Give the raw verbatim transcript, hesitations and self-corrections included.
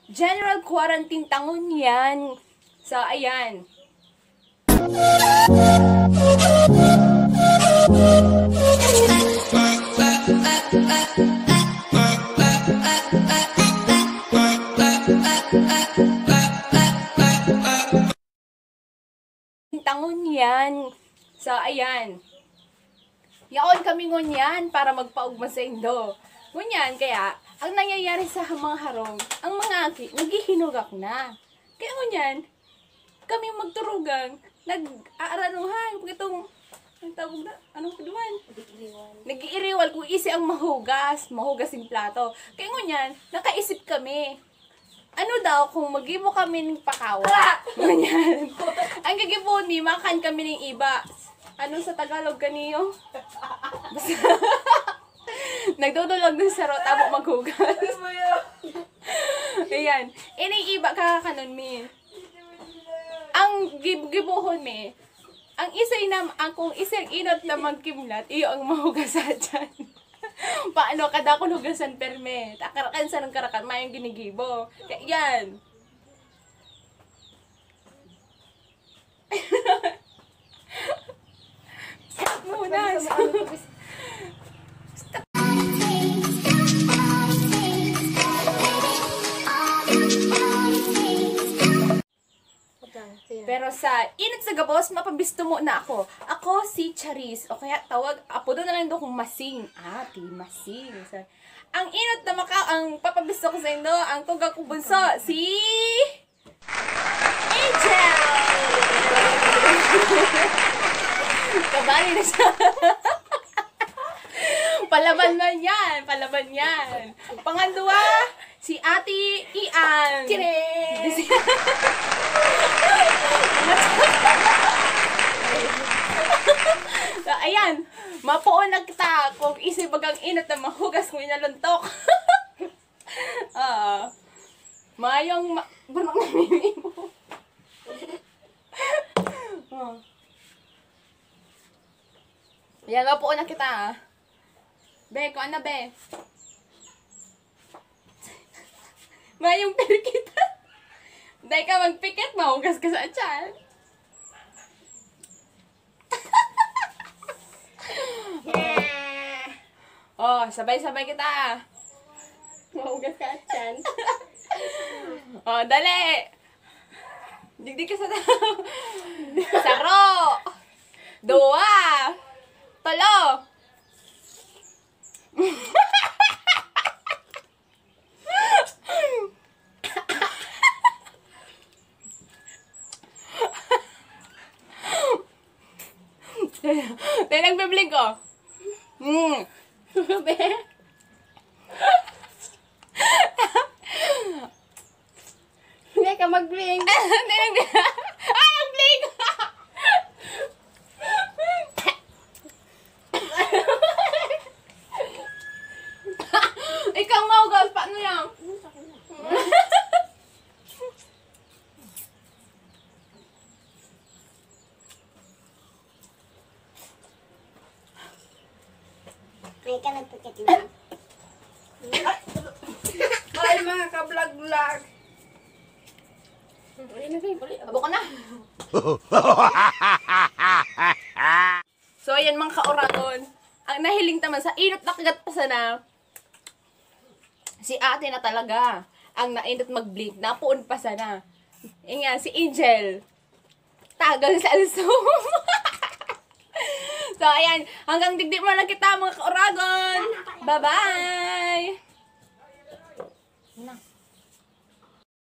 General quarantine tangon yan. So, ayan. Tangon yan. So, ayan. Yaon kami ngunyan para magpaugma sa Indo. Ngunyan, kaya, ang nangyayari sa mga harong, ang mga aki, naghihinugak na. Kaya ngunyan, kami magturugang, nag-aaranuhan, kung itong, ang tawag na, anong kaduan? Nag-iiriwal kung isi ang mahugas, mahugas yung plato. Kaya ngunyan, nakaisip kami, ano daw kung magibo kami ng pakawa? Ngunyan, ang gagibo ni, makan kami ng iba. Ano sa Tagalog kaniyo? Nagdudulog ng sarot, abo maghugas. Ayan. Ini iba kakakanon mi. Ang gibuhon mi, ang isay na, ang kung isang inot na magkimlat, iyo ang mahugas sa dyan. Paano kada ko hugasan perme? Takarakan sa ng karakan, mayang ginigibo. Kaya yan. Muna. Pero sa init sa gabos, mapabisto mo na ako. Ako si Charis. O kaya tawag, apo doon na lang doon kung Masing. Ati, Masing. So, ang init na maka, ang papabisto ko sa indo, ang tugang kong bunso, si Angel! Kabali na siya. Palaban man yan. Palaban yan. Pangalawa, si Ate Ian. Tire! So, ayan. Mapuon na kita kung isip bagang inat na mahugas mo inaluntok. Ah. Mayong ma banong na mimi mo. Oh. Ayan, mapuon na kita. Be, kung ano, be? Mayong peri kita. Dahil ka magpikit, mahugas ka sa tiyan. Oh, sabay-sabay kita. Mahugas ka at tiyan. Oh, dali. Digdig ka sa tao. Saro. Dua. Talo. Tayo nagbe-blink ko. Hmm. Be? Hindi ka mag-blink. Tayo nag- Ay, nag-blink! Ikaw maugas, paano yan? May ka nagpikit na. Ay, mga ka-vlog-vlog. Abo ko na. So, ayan mga ka-oragon. Ang nahiling taman sa inot na kagat pa sana. Si ate na talaga. Ang nainot mag-blink. Napuon pa sana. Inga, si Angel. Tagal sa Zoom. So, ayan. Hanggang digdi mo lang kita mga ka-oragon. Bye-bye!